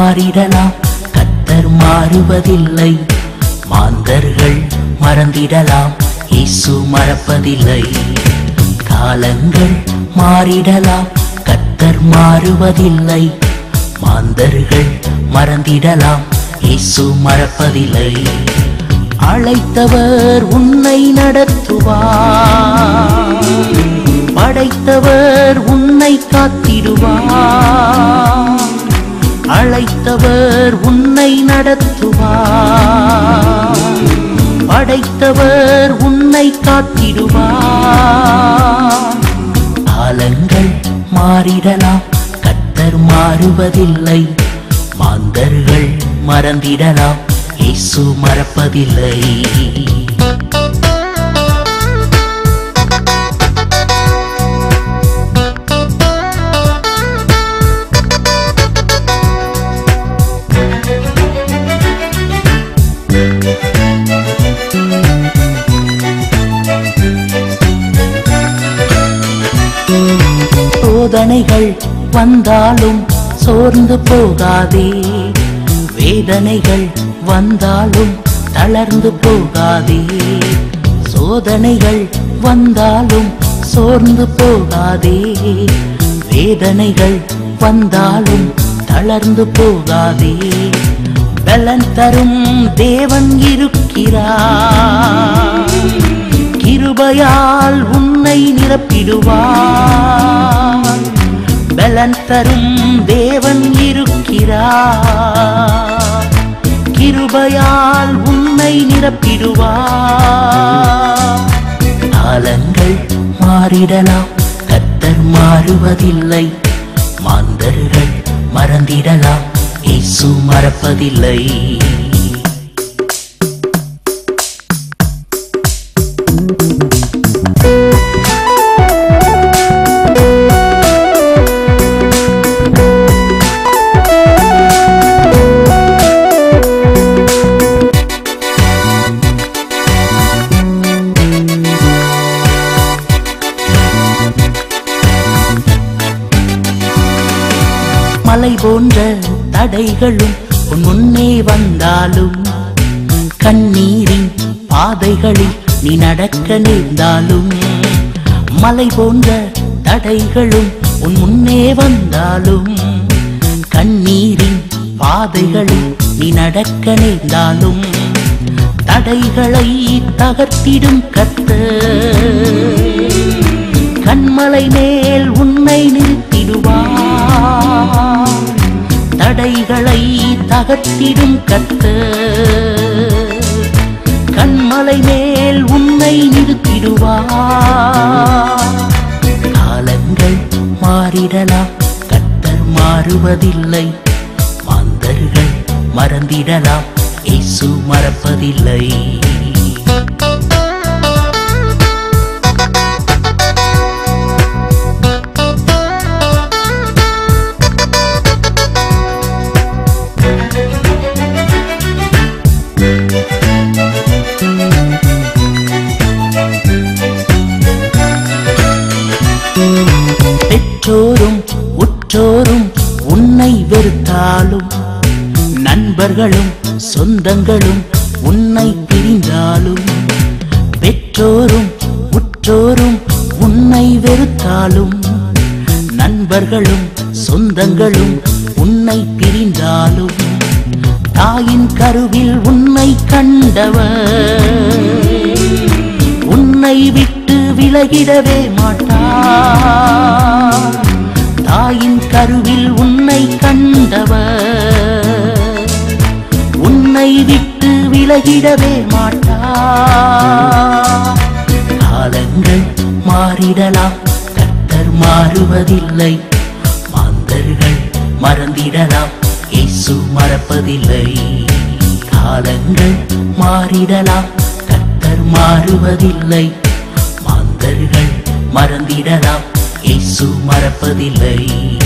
மாறிடலாம், கர்த்தர் மாறுவதில்லை. மாந்தர்கள் மறந்திடலாம், இயேசு மறப்பதில்லை. காலங்கள் மாறிடலாம், கர்த்தர் மாறுவதில்லை. மாந்தர்கள் மறந்திடலாம், இயேசு மறப்பதில்லை. அழைத்தவர் உன்னை நடத்துவார், படைத்தவர் உன்னை காத்திடுவார். அழைத்தவர் உன்னை நடத்துவார், படைத்தவர் உன்னை காத்திடுவார். காலங்கள் மாறிடலாம், கர்த்தர் மாறுவதில்லை. மாந்தர்கள் மறந்திடலாம், இயேசு மறப்பதில்லை. சோதனைகள் வந்தாலும் சோர்ந்து போகாதே, வேதனைகள் வந்தாலும் தளர்ந்து போகாதே. சோதனைகள் வந்தாலும் சோர்ந்து போகாதே, வேதனைகள் வந்தாலும் தளர்ந்து போகாதே. பலன் தரும் தேவன் இருக்கிறார், கிருபையால் உன்னை நிரப்பிடுவார். பலன் தரும் தேவன் இருக்கிறார், கிருபையால் உன்னை நிரப்பிடுவார். காலங்கள் மாறிடலாம், கர்த்தர் மாறுவதில்லை. மாந்தர்கள் மறந்திடலாம், இயேசு மறப்பதில்லை. மலை போன்ற தடைகளும் உன் முன்னே வந்தாலும், கண்ணீரின் பாதைகளில் நீ நடக்க நேர்ந்தாலும். மலை போன்ற தடைகளும் உன் முன்னே வந்தாலும், கண்ணீரின் பாதைகளில் நீ நடக்க நேர்ந்தாலும். தடைகளை தகர்த்திடும் கர்த்தர் கண்மலை மேல் உன்னை நிறுத்திடுவார். தடைகளை தகர்த்திடும் கர்த்தர் கண்மலை மேல் உன்னை நிறுத்திடுவார். காலங்கள் மாறிடலாம், கர்த்தர் மாறுவதில்லை. மாந்தர்கள் மறந்திடலாம், இயேசு மறப்பதில்லை. பெற்றோரும் உற்றோரும் உன்னை வெறுத்தாலும், நண்பர்களும் சொந்தங்களும் உன்னை பிரிந்தாலும். பெற்றோரும் உற்றோரும் உன்னை வெறுத்தாலும், நண்பர்களும் சொந்தங்களும் உன்னை பிரிந்தாலும். தாயின் கருவில் உன்னை கண்டவர் உன்னை விட்டு விலகிடவே மாட்டார். தாயின் கருவில் உன்னை கண்டவர் உன்னை விட்டு விலகிடவே மாட்டார். காலங்கள் மாறிடலாம், கர்த்தர் மாறுவதில்லை. மாந்தர்கள் மறந்திடலாம், இயேசு மறப்பதில்லை. காலங்கள் மாறிடலாம், கர்த்தர் மாறுவதில்லை. மாந்தர்கள் மறந்திடலாம், இயேசு மறப்பதில்லை.